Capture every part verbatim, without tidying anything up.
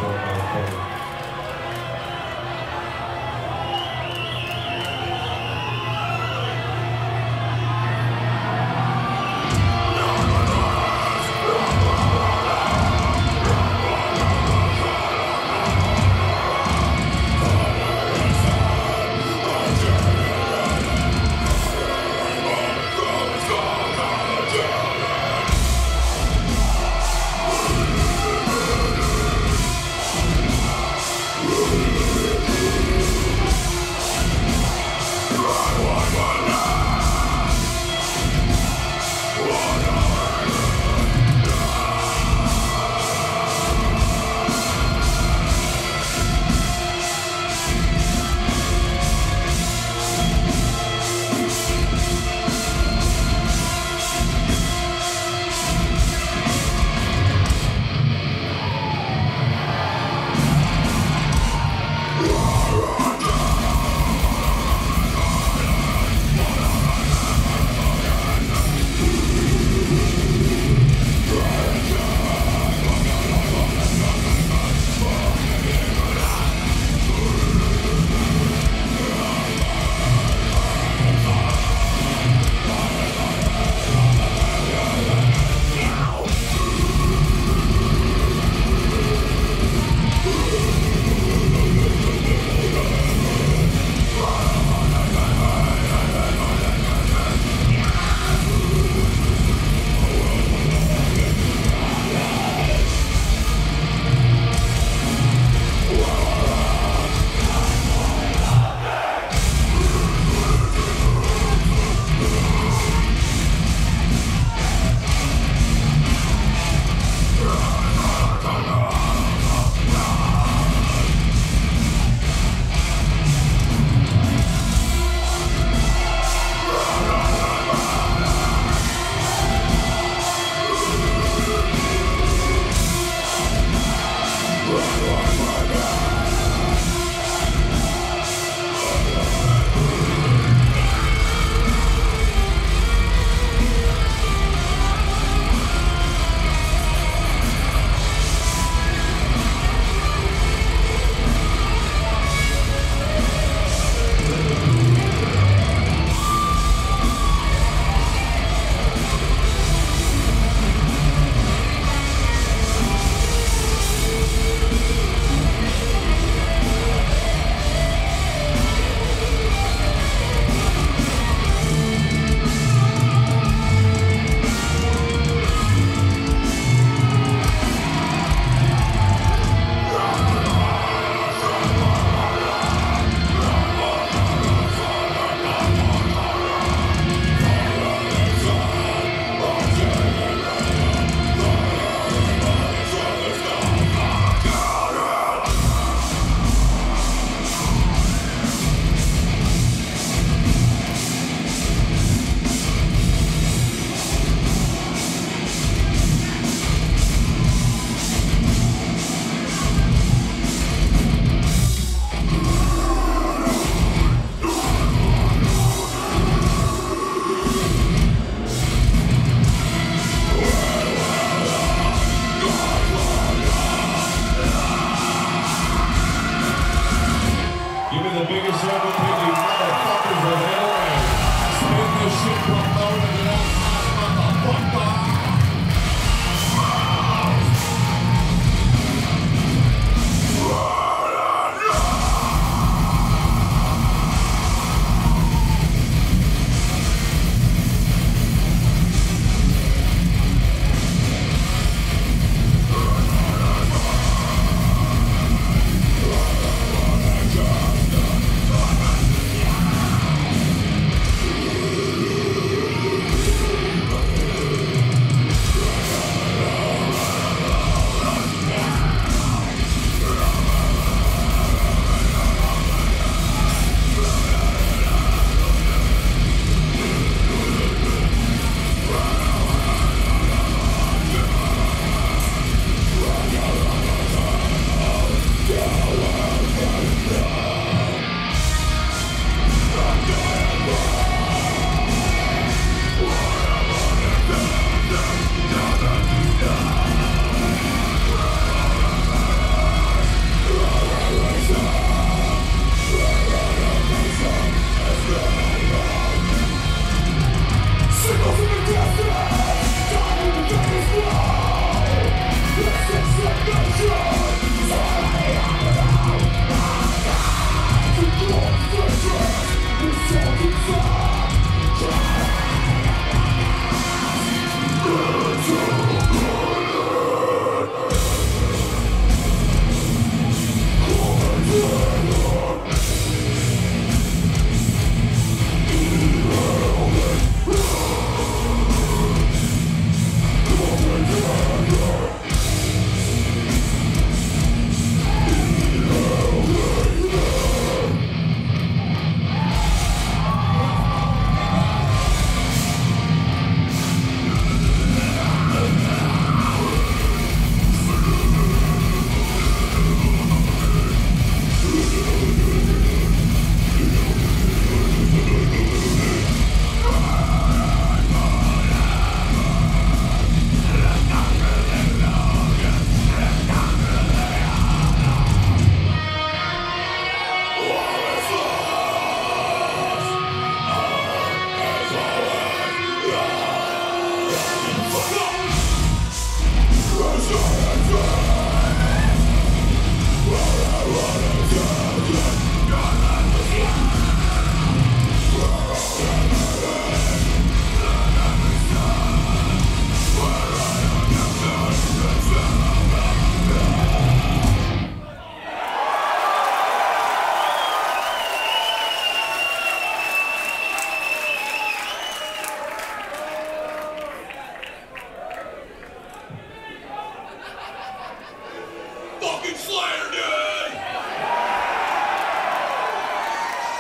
for my home.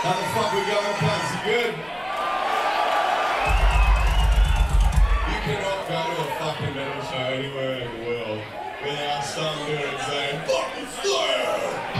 How the fuck we going, cunts? You good? You cannot go to a fucking metal show anywhere in the world without some dude saying, fucking Slayer!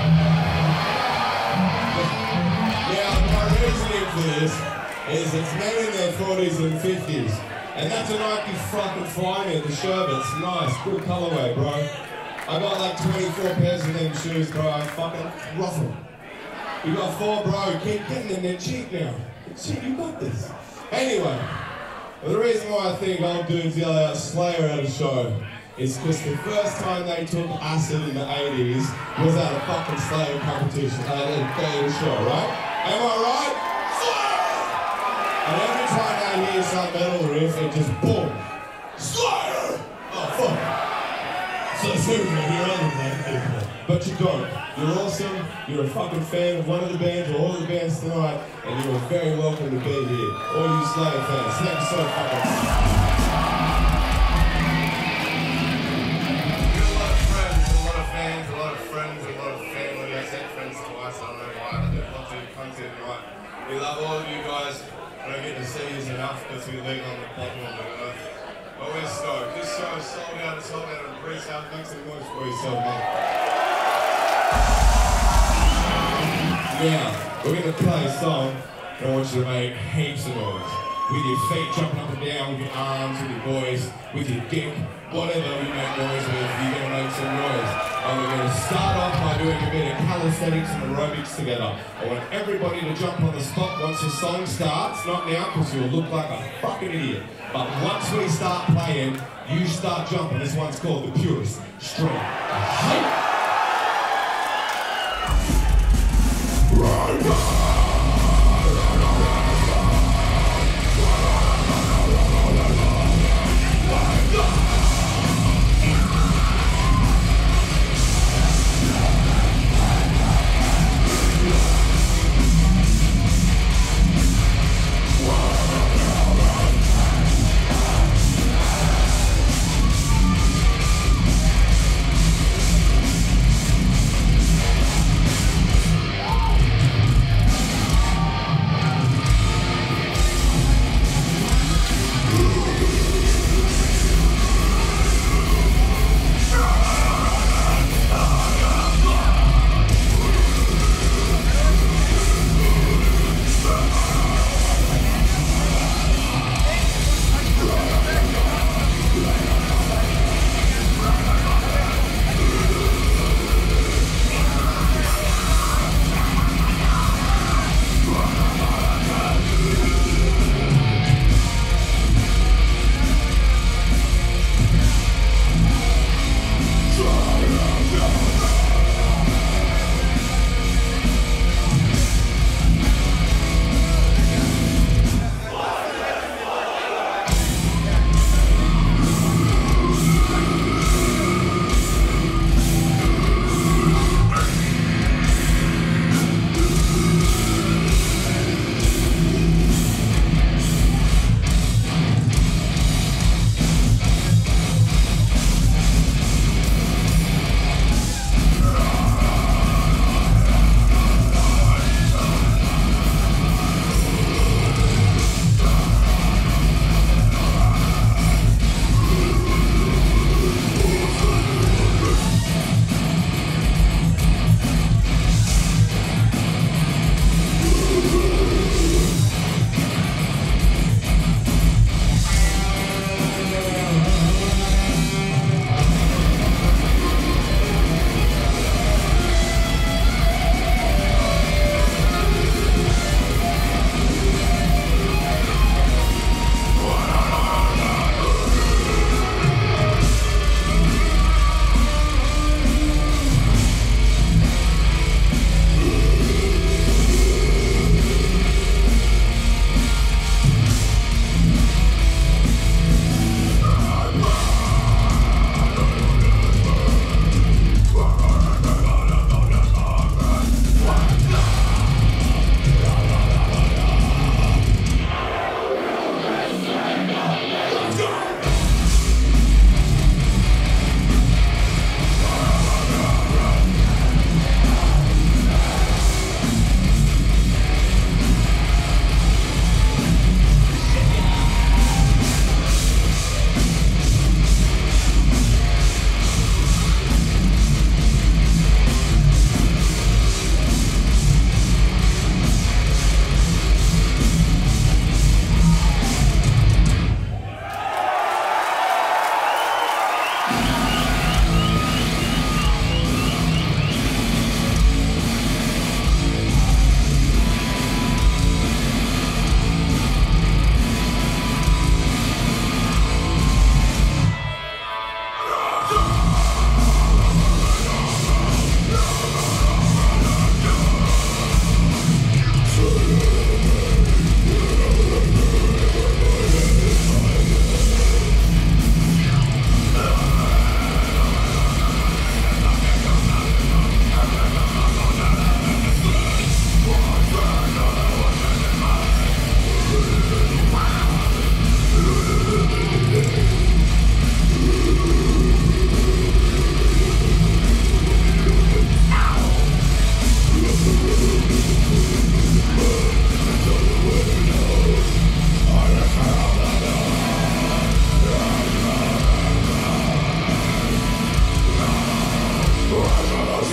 Now, my reasoning for this is it's men in their forties and fifties. And that's a Nike fucking flying the Sherbets. Nice, good colourway, bro. I got like twenty-four pairs of them shoes, bro. I fucking rough them. You got four, bro. Keep getting them. They're cheap now. Shit, you got this. Anyway, the reason why I think old dudes yell out Slayer at a show is because the first time they took acid in the eighties was at a fucking Slayer competition, at a Slayer show, right? Am I right? Slayer! And every time they hear some metal riff, it just boom. Slayer! Oh, fuck. So seriously, you're other than people. But you don't. You're awesome, you're a fucking fan of one of the bands or all of the bands tonight, and you're very welcome to be here. All you Slayer fans, thanks so fucking much. We've got a lot of friends, a lot of fans, a lot of friends, a lot of family. I said friends twice, I don't know why. I did content, content tonight. We love all of you guys. I don't get to see you enough because we leave on the bottom of the earth. But we're stoked. This show is sold out, it's sold out in pre-sale. Thanks so much for yourself, mate. Now, we're going to play a song and I want you to make heaps of noise. With your feet jumping up and down, with your arms, with your voice, with your dick, whatever you make noise with, you're going to make some noise. And we're going to start off by doing a bit of calisthenics and aerobics together. I want everybody to jump on the spot once the song starts, not now because you'll look like a fucking idiot. But once we start playing, you start jumping. This one's called The Purest Street Hype.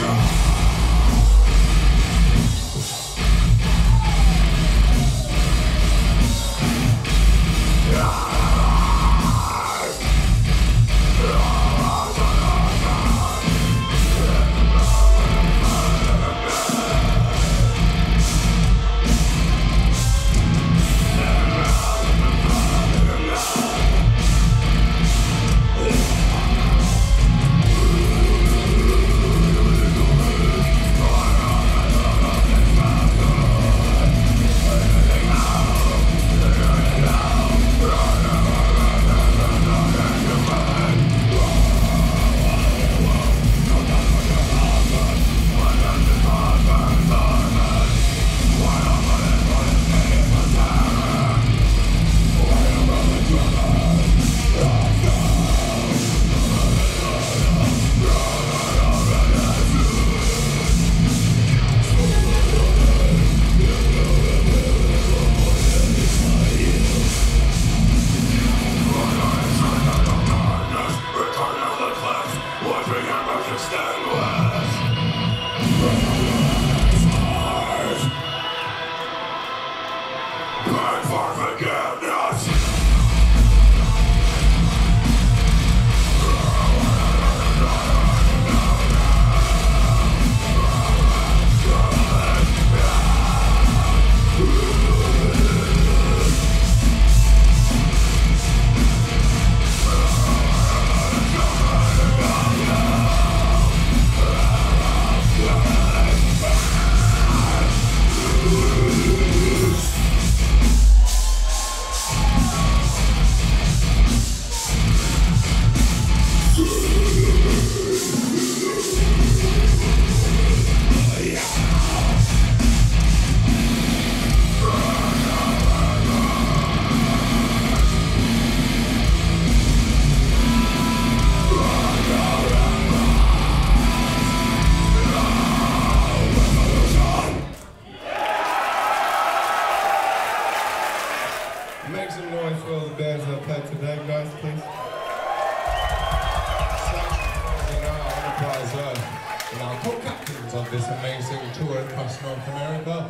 This amazing tour across North America.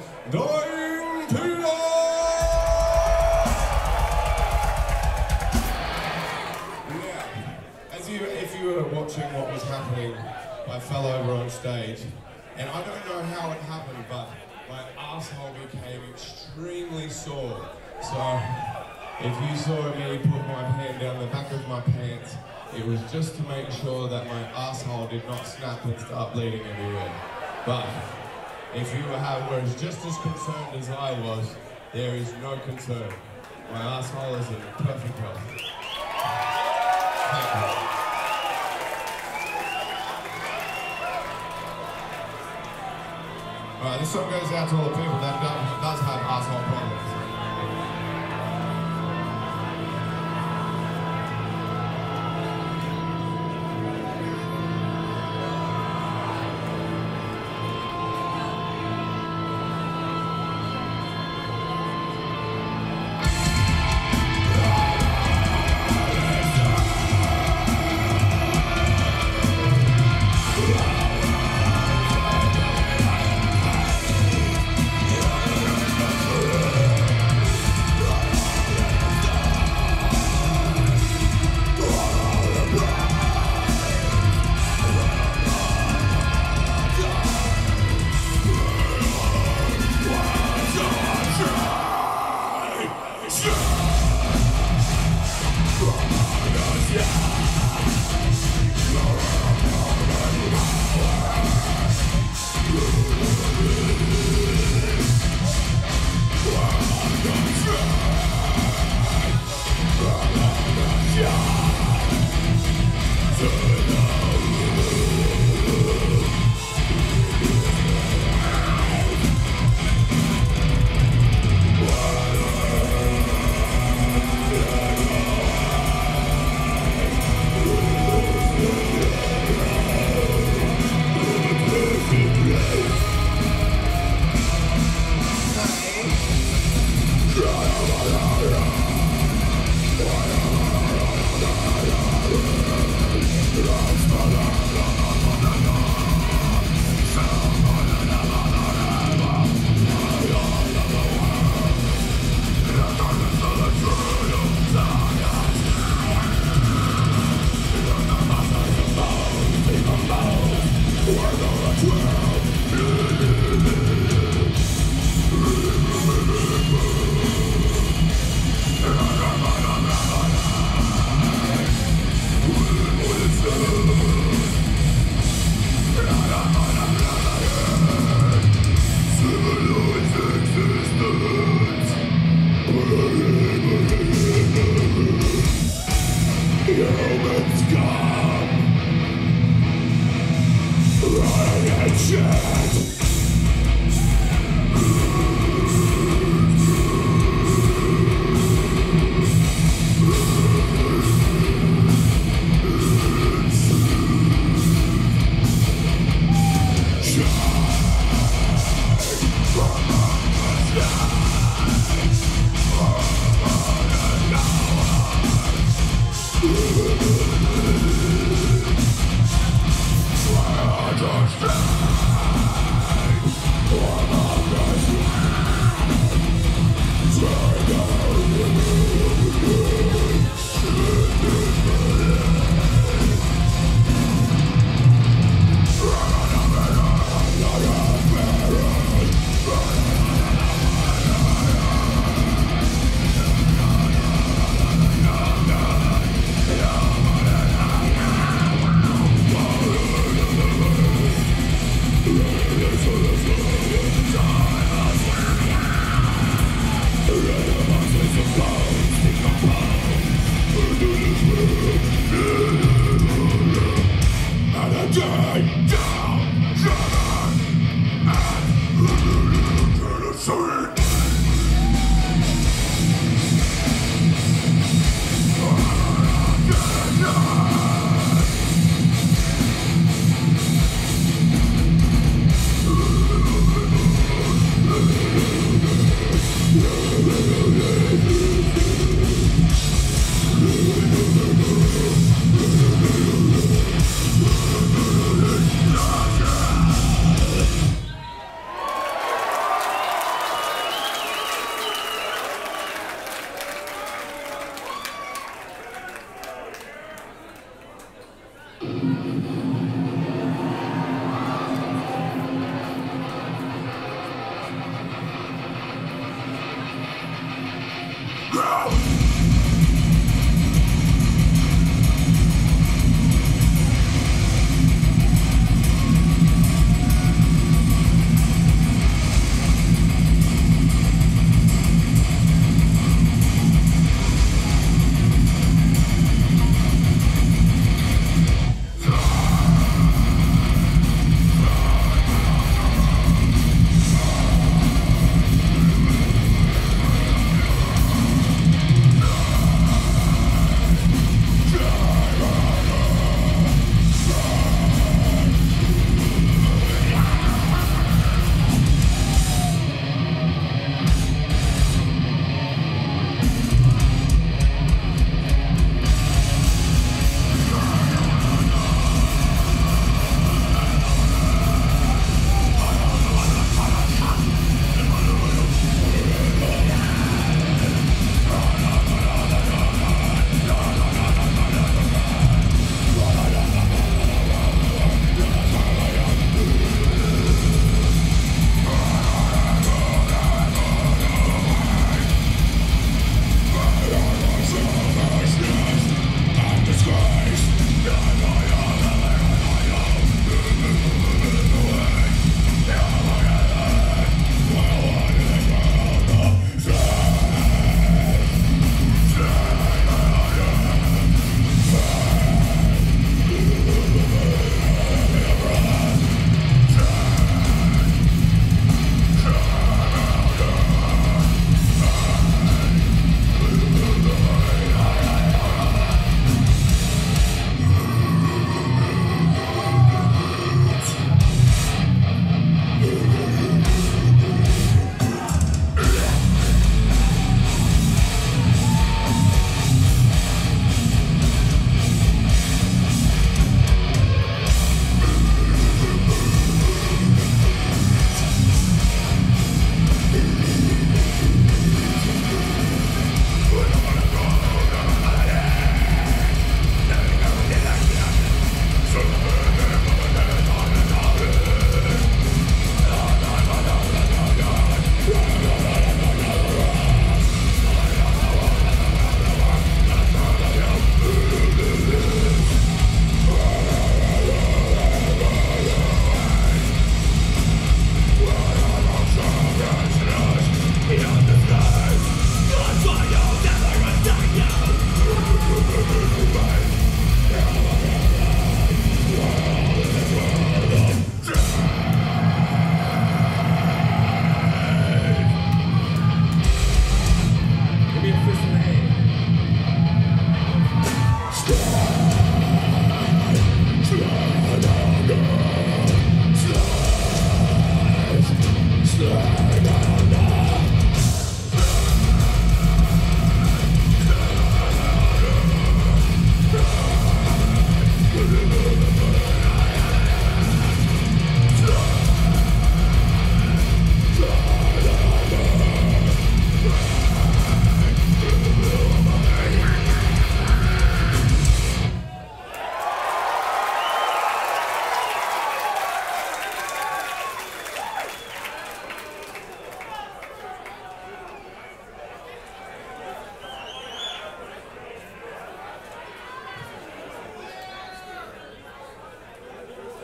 Dying to Yeah. As you, if you were watching what was happening, I fell over on stage, and I don't know how it happened, but my asshole became extremely sore. So, if you saw me put my hand down the back of my pants, it was just to make sure that my asshole did not snap and start bleeding everywhere. But if you were, was just as concerned as I was, there is no concern. My asshole is in perfect health. Thank you. Alright, this song goes out to all the people that do, does have asshole problems. Understand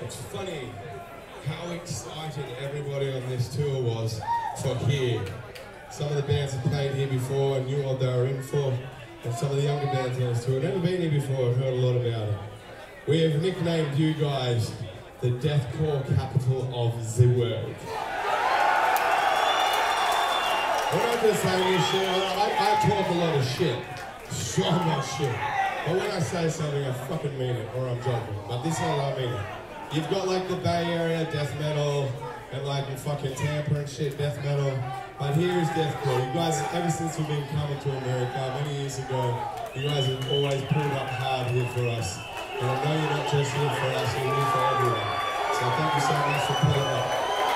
It's funny how excited everybody on this tour was for here. Some of the bands have played here before and knew what they were in for, and some of the younger bands on this tour have never been here before and heard a lot about it. We have nicknamed you guys the deathcore capital of the world. We're not just saying this shit, I, I talk a lot of shit, so much shit. But when I say something, I fucking mean it, or I'm joking. But this is how I mean it. You've got like the Bay Area death metal, and like in fucking Tampa and shit, death metal. But here is deathcore. You guys, ever since we've been coming to America many years ago, you guys have always pulled up hard here for us. And I know you're not just here for us, you're here for everyone. So thank you so much for pulling up.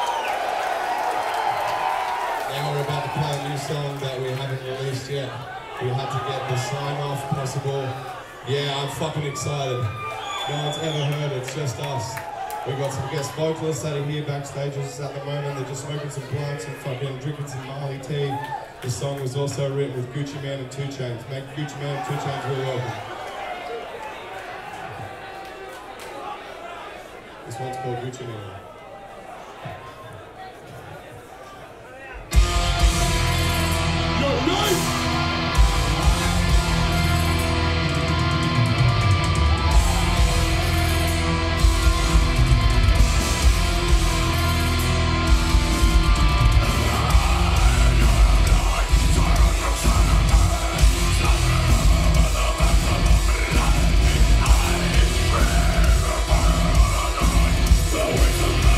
Now we're about to play a new song that we haven't released yet. We had to get the sign off possible. Yeah, I'm fucking excited. No one's ever heard it, it's just us. We got some guest vocalists that are here backstage with us at the moment. They're just smoking some blunts and fucking drinking some Marley tea. This song was also written with Gucci Man and two Chainz. Make Gucci Man and two Chainz really welcome. This one's called Gucci Man. Yo, nice! The way to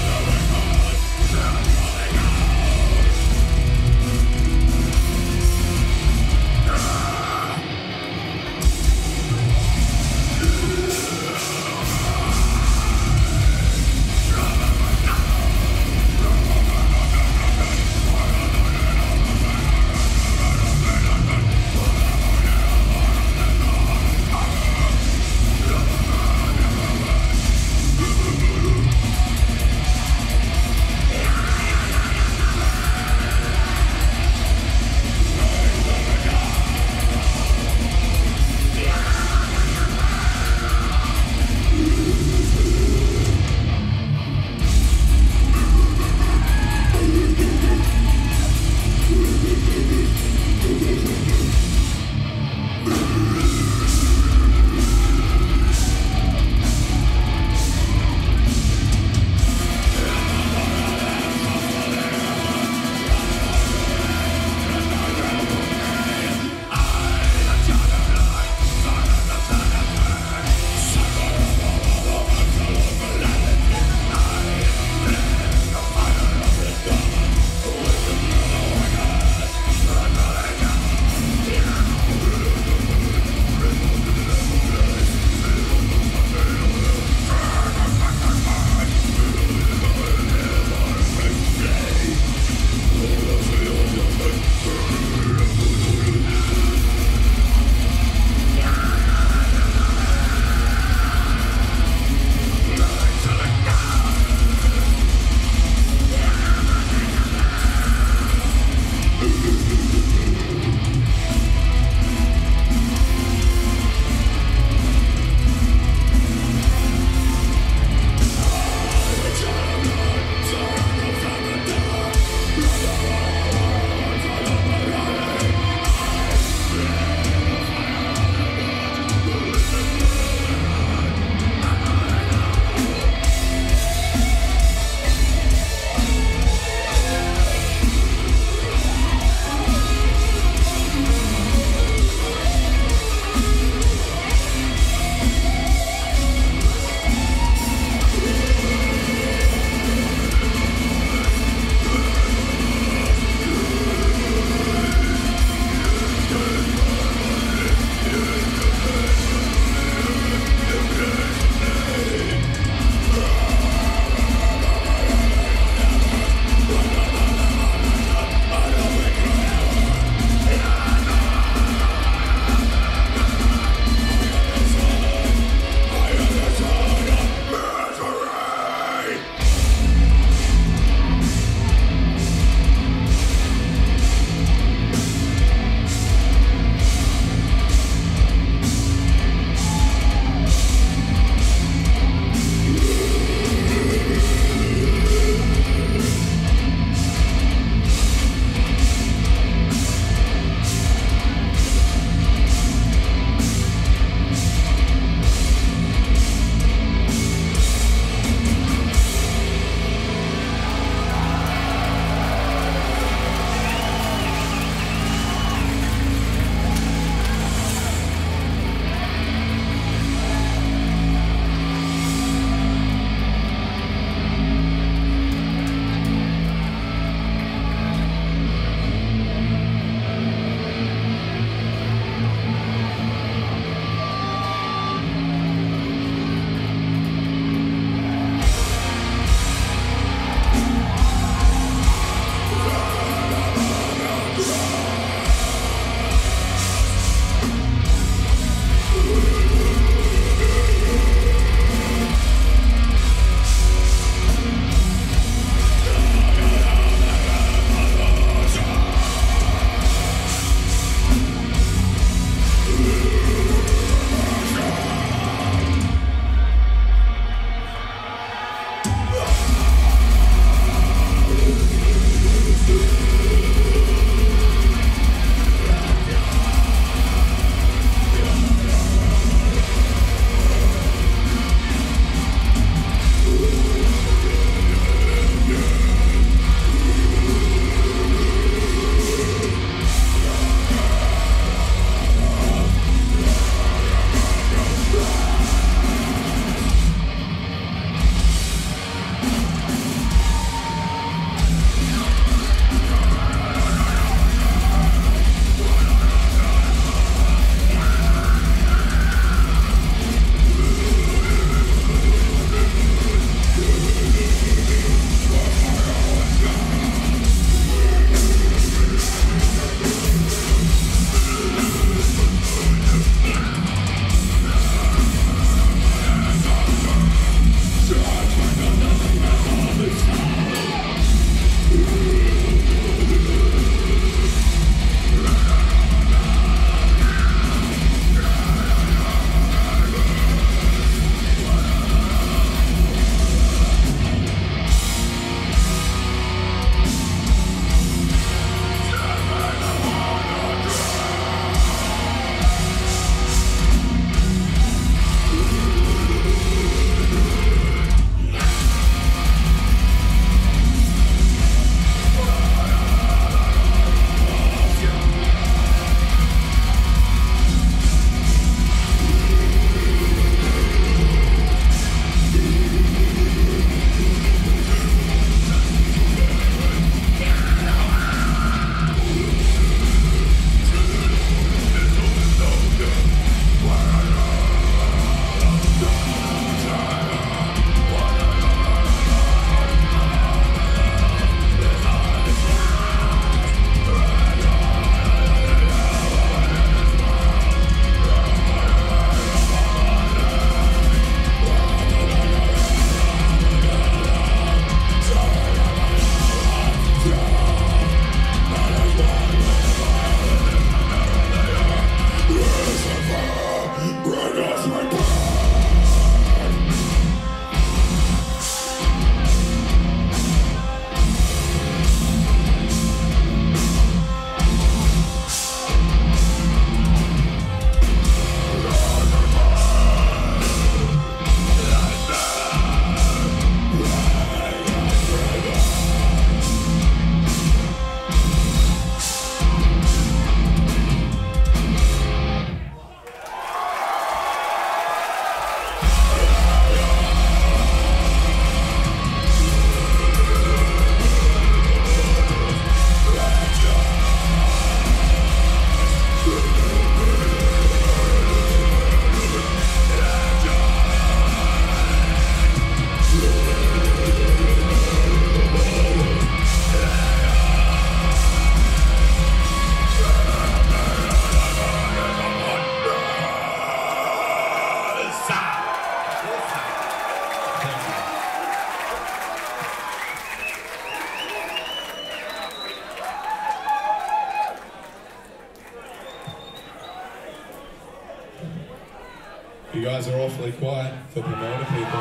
You guys are awfully quiet for Pomona people.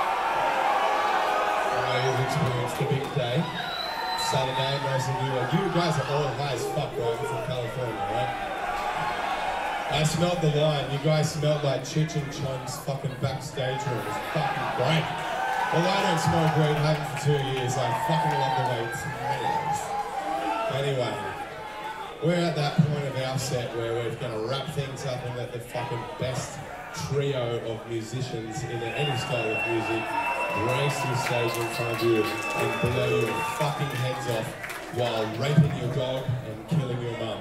I know you've experienced a big day. Saturday, most of you are. You guys are all high as fuck, right? You're from California, right? I smelled the wine. You guys smelled like Cheech and Chong's fucking backstage room. It was fucking great. Although I don't smoke weed, I haven't for two years. I fucking love the way it smells. Anyway, we're at that point of our set where we're going to wrap things up and let the fucking best trio of musicians in any style of music race the stage in front of you and blow your fucking heads off while raping your dog and killing your mum.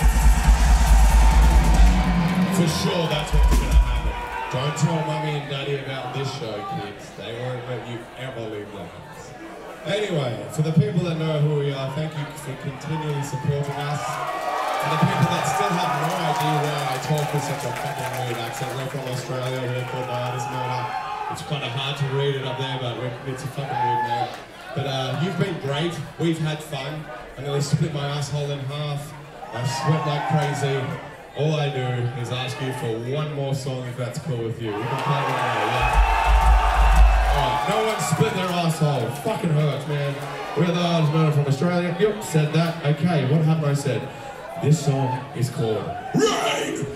For sure, that's what's going to happen. Don't tell mummy and daddy about this show, kids. They won't let you ever leave the house. Anyway, for the people that know who we are, thank you for continually supporting us. For the people that still have no idea why I talk with such a fucking weird accent, we're from Australia, we're called the Artist Murder. It's kind of hard to read it up there, but it's a fucking weird name. But uh, you've been great, we've had fun. I nearly split my asshole in half. I sweat like crazy. All I do is ask you for one more song if that's cool with you. We can play one more, yeah? Alright, no one split their asshole. Fucking hurts, man. We're the Artist Murder from Australia. Yep, said that. Okay, what haven't I said? This song is called Rain!